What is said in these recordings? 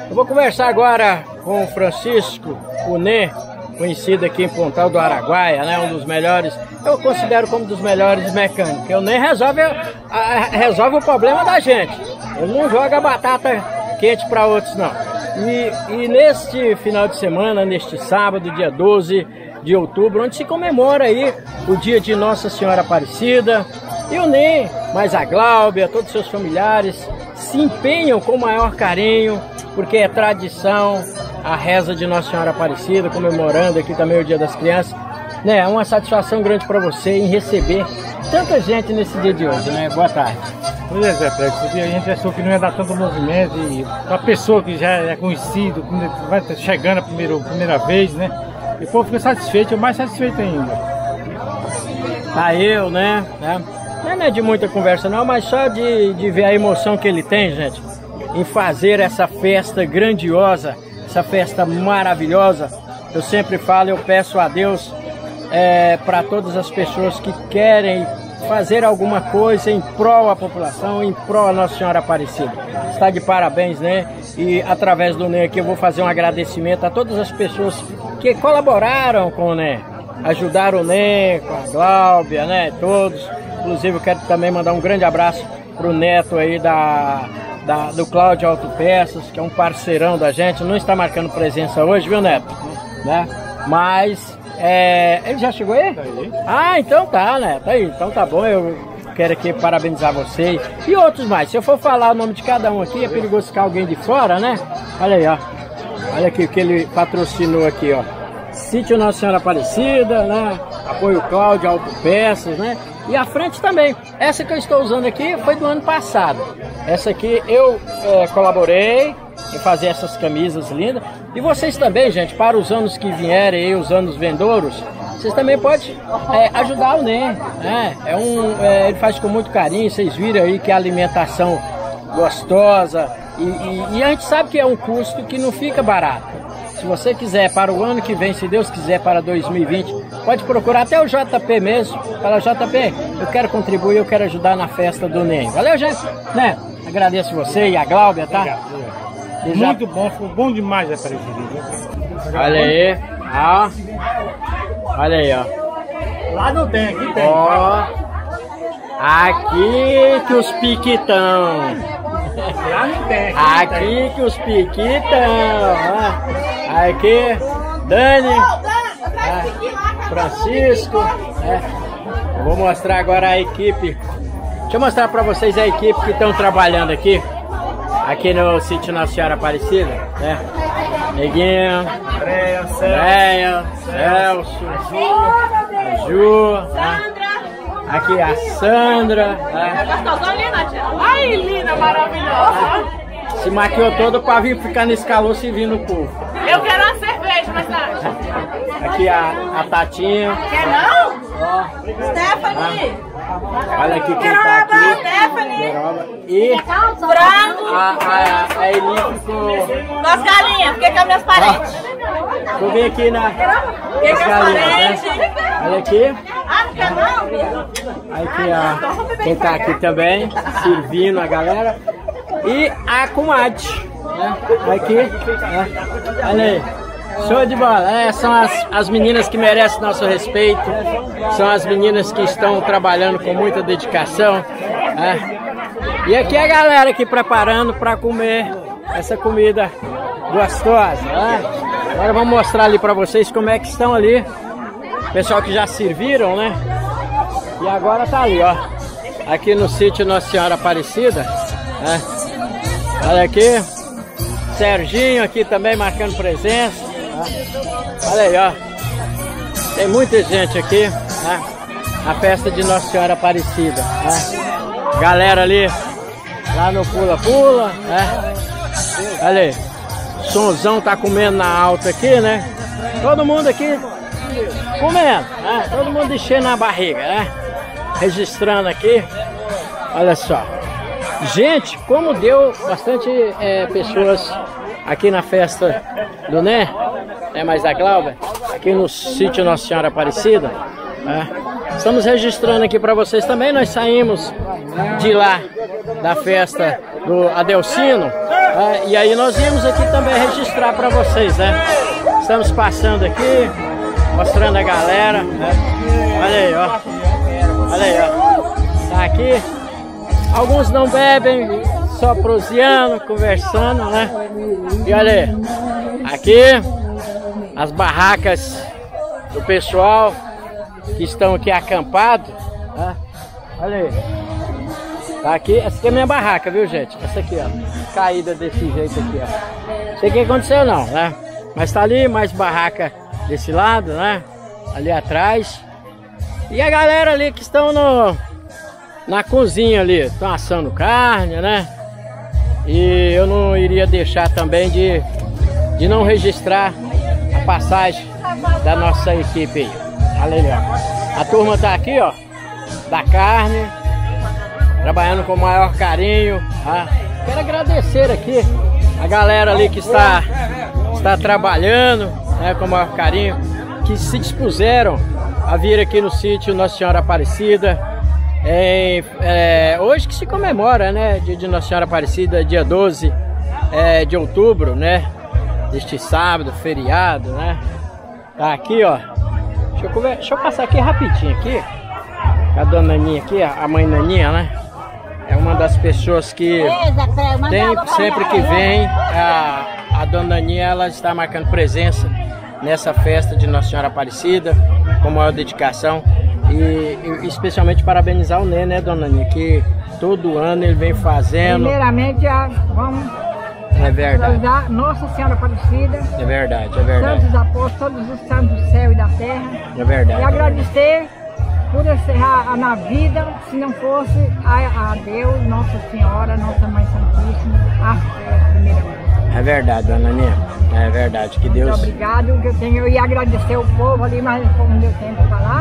Eu vou conversar agora com o Francisco, o Nê, conhecido aqui em Pontal do Araguaia, né? Um dos melhores, eu considero como um dos melhores mecânicos. Porque o Nê resolve o problema da gente. Ele não joga batata quente para outros, não. E neste final de semana, neste sábado, dia 12 de outubro, onde se comemora aí o dia de Nossa Senhora Aparecida, e o Nê, mais a Gláubia, todos os seus familiares, se empenham com o maior carinho, porque é tradição a reza de Nossa Senhora Aparecida, comemorando aqui também o Dia das Crianças. Né, é uma satisfação grande para você em receber tanta gente nesse dia de hoje, né? Boa tarde. Pois é, Zé Fred, a gente achou que não ia dar tanto movimento e a pessoa que já é conhecido, vai chegando a primeira vez, né? E o povo fica satisfeito, eu mais satisfeito ainda. Tá eu, né? Não é de muita conversa não, mas só de ver a emoção que ele tem, gente, em fazer essa festa grandiosa, essa festa maravilhosa. Eu sempre falo, eu peço a Deus para todas as pessoas que querem fazer alguma coisa em prol da população, em prol da Nossa Senhora Aparecida. Está de parabéns, né? E através do Nê aqui eu vou fazer um agradecimento a todas as pessoas que colaboraram com o Nê, ajudaram o Nê, com a Gláubia, né? Todos. Inclusive eu quero também mandar um grande abraço para o neto aí do Cláudio Autopeças, que é um parceirão da gente. Não está marcando presença hoje, viu, Neto? Né? Mas ele já chegou aí? Tá aí. Ah, então tá, né? Tá aí. Então tá bom, eu quero aqui parabenizar vocês e outros mais. Se eu for falar o nome de cada um aqui, é perigoso ficar alguém de fora, né? Olha aí, ó. Olha aqui o que ele patrocinou aqui, ó. Sítio Nossa Senhora Aparecida, né? Apoio Cláudio Autopeças, né? E a frente também. Essa que eu estou usando aqui foi do ano passado. Essa aqui eu colaborei em fazer essas camisas lindas. E vocês também, gente, para os anos que vierem aí, os anos vindouros, vocês também podem ajudar o Nê, né? Ele faz com muito carinho, vocês viram aí que a alimentação gostosa. E a gente sabe que é um custo que não fica barato. Se você quiser para o ano que vem, se Deus quiser, para 2020, pode procurar até o JP mesmo. Fala, JP, eu quero contribuir, eu quero ajudar na festa do Ney. Valeu, gente? Né? Agradeço você e a Gláubia, tá? Muito bom, ficou bom demais essa Aparecida. Olha aí, ó. Olha aí, ó. Lá não tem, aqui tem. Ó. Aqui que os piquitão. Lá não tem. Aqui que os piquitão. Aqui, Dani, Francisco. Eu vou mostrar agora a equipe. Deixa eu mostrar para vocês a equipe que estão trabalhando aqui no sítio Nossa Senhora Aparecida, né? Neguinho, Andréia, Celso, a Ju, né? Aqui a Sandra. Ai, linda, maravilhosa. Se maquiou todo para vir ficar nesse calor servindo o povo. Eu quero uma cerveja, mas tá. Aqui a Tatinha. Quer não? Ó. Stephanie. Olha aqui quem tá aqui. Stephanie. E Frango. a Eli ficou. Com as galinhas, fiquei com as minhas parentes. Vou vir aqui na. Fiquei com as parentes. Olha aqui. Ah, não quer não? Aqui quem tá aqui também, servindo a galera. E a comadre, né? Aqui, né? Olha aí. Show de bola. São as meninas que merecem nosso respeito. São as meninas que estão trabalhando com muita dedicação. E aqui a galera aqui preparando para comer essa comida gostosa. Agora vamos mostrar ali para vocês como é que estão ali. Pessoal que já serviram, né? E agora tá ali, ó. Aqui no sítio Nossa Senhora Aparecida. Olha aqui. Serginho aqui também marcando presença. Olha aí, ó. Tem muita gente aqui, né? A festa de Nossa Senhora Aparecida, né? Galera ali, lá no pula-pula, né? Olha aí. Sonzão tá comendo na alta aqui, né? Todo mundo aqui comendo, né? Todo mundo enchendo a barriga, né? Registrando aqui. Olha só. Gente, como deu bastante pessoas aqui na festa do Nê, mais a Gláubia, aqui no sítio Nossa Senhora Aparecida. Estamos registrando aqui para vocês também. Nós saímos de lá da festa do Adelcino, E aí nós viemos aqui também registrar para vocês, né? Estamos passando aqui, mostrando a galera, né? Olha aí, ó. Olha aí, ó. Tá aqui. Alguns não bebem, só proseando, conversando, né? E olha aí. Aqui, as barracas do pessoal que estão aqui acampados, né? Olha aí. Tá aqui, essa aqui é a minha barraca, viu, gente? Essa aqui, ó, caída desse jeito aqui, ó. Não sei o que aconteceu não, né? Mas tá ali, mais barraca desse lado, né? Ali atrás. E a galera ali que estão na cozinha ali, estão assando carne, né? E eu não iria deixar também de não registrar a passagem da nossa equipe aí. Olha ali, ó. A turma tá aqui, ó, da carne, trabalhando com o maior carinho, tá? Quero agradecer aqui a galera ali que está trabalhando, né, com o maior carinho, que se dispuseram a vir aqui no sítio Nossa Senhora Aparecida. Hoje que se comemora, né, dia de Nossa Senhora Aparecida, dia 12 de outubro, né, deste sábado, feriado, né. Tá aqui, ó. Deixa eu passar aqui rapidinho aqui. A dona Naninha aqui, a mãe Naninha, né? É uma das pessoas que sempre que vem, a dona Naninha, ela está marcando presença nessa festa de Nossa Senhora Aparecida, com maior dedicação. E especialmente parabenizar o Nê, né, dona Naninha? Que todo ano ele vem fazendo. Primeiramente, vamos saudar Nossa Senhora Aparecida. É verdade, é verdade. Santos apóstolos, todos os santos do céu e da terra. É verdade. E agradecer por encerrar na vida, se não fosse a Deus, Nossa Senhora, Nossa Mãe Santíssima, a fé, primeiramente. É verdade, dona Naninha. É verdade, que Deus... Muito obrigado, que eu ia agradecer o povo ali, mas não deu tempo para falar.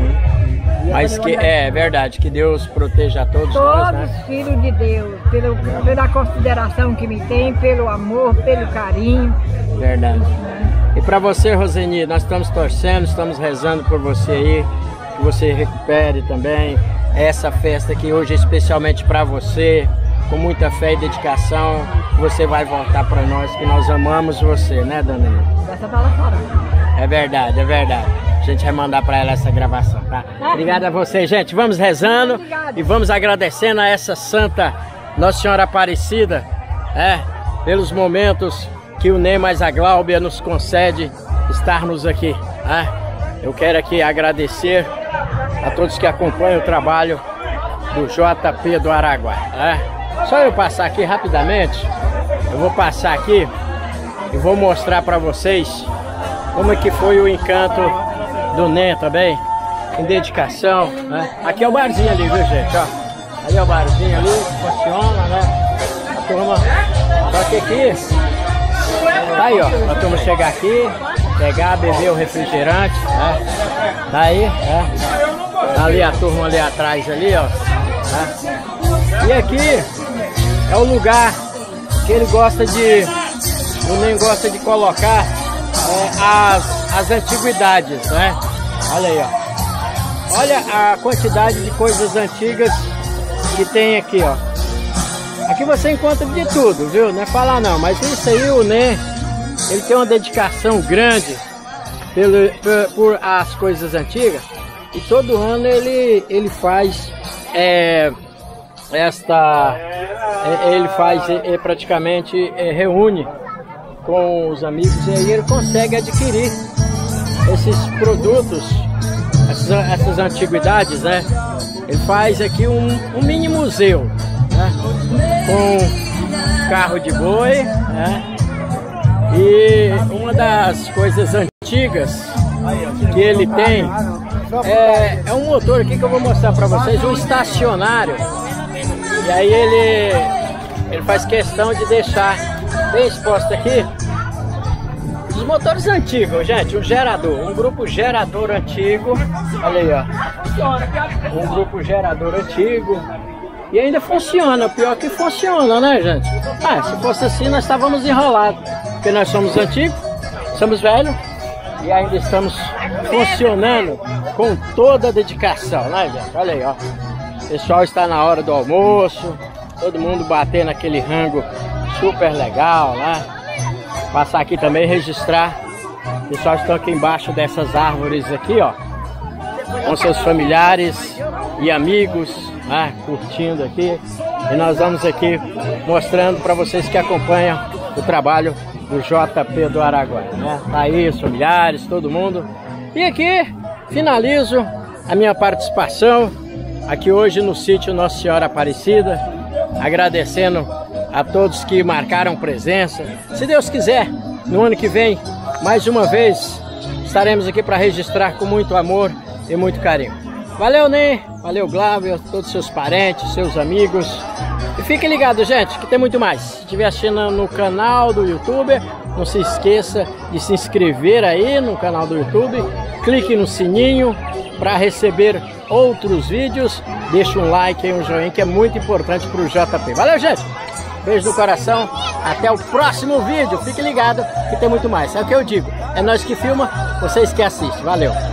Mas que é verdade, que Deus proteja a todos nós, né? Todos filhos de Deus, pela consideração que me tem, pelo amor, pelo carinho. Verdade. E para você, Roseni, nós estamos torcendo, estamos rezando por você aí, que você recupere também essa festa aqui hoje, especialmente para você, com muita fé e dedicação, você vai voltar para nós, que nós amamos você, né, dona Naninha? Essa tá lá fora. É verdade, é verdade. A gente vai mandar para ela essa gravação, tá? Obrigado a vocês, gente. Vamos rezando e vamos agradecendo a essa santa Nossa Senhora Aparecida, pelos momentos que o Ney mais a Gláubia nos concede estarmos aqui, Eu quero aqui agradecer a todos que acompanham o trabalho do JP do Araguá, Só eu passar aqui rapidamente, eu vou passar aqui e vou mostrar para vocês como é que foi o encanto do Ney também, em dedicação, Aqui é o barzinho ali, viu, gente, ó. Ali é o barzinho ali, funciona, né? A turma, só que aqui, tá aí, ó, a turma chegar aqui, pegar, beber o refrigerante, Tá aí, ali a turma ali atrás ali, ó, E aqui é o lugar que ele gosta o Ney gosta de colocar as antiguidades, né? Olha aí, ó. Olha a quantidade de coisas antigas que tem aqui, ó. Aqui você encontra de tudo, viu? Não é falar não, mas isso aí o Ney, ele tem uma dedicação grande por as coisas antigas. E todo ano ele faz praticamente reúne com os amigos e aí ele consegue adquirir esses produtos, essas antiguidades, né? Ele faz aqui um mini museu, né? Com carro de boi, né? E uma das coisas antigas que ele tem é um motor aqui que eu vou mostrar para vocês, um estacionário. E aí ele faz questão de deixar bem exposto aqui os motores antigos, gente, um grupo gerador antigo, olha aí, ó, um grupo gerador antigo, e ainda funciona, pior que funciona, né, gente? Se fosse assim nós estávamos enrolados, porque nós somos antigos, somos velhos, e ainda estamos funcionando com toda a dedicação, né, gente? Olha aí, ó, o pessoal está na hora do almoço, todo mundo batendo aquele rango super legal, né? Passar aqui também e registrar. O pessoal estão aqui embaixo dessas árvores aqui, ó, com seus familiares e amigos, né? Curtindo aqui. E nós vamos aqui mostrando para vocês que acompanham o trabalho do JP do Araguaia, né? Tá aí os familiares, todo mundo. E aqui finalizo a minha participação aqui hoje no sítio Nossa Senhora Aparecida, agradecendo a todos que marcaram presença. Se Deus quiser, no ano que vem, mais uma vez, estaremos aqui para registrar com muito amor e muito carinho. Valeu, Ney, valeu, Glávio, todos os seus parentes, seus amigos. E fiquem ligados, gente, que tem muito mais. Se estiver assistindo no canal do YouTube, não se esqueça de se inscrever aí no canal do YouTube. Clique no sininho para receber outros vídeos. Deixa um like e um joinha, que é muito importante para o JP. Valeu, gente! Beijo no coração. Até o próximo vídeo. Fique ligado que tem muito mais. É o que eu digo. É nós que filma, vocês que assistem. Valeu!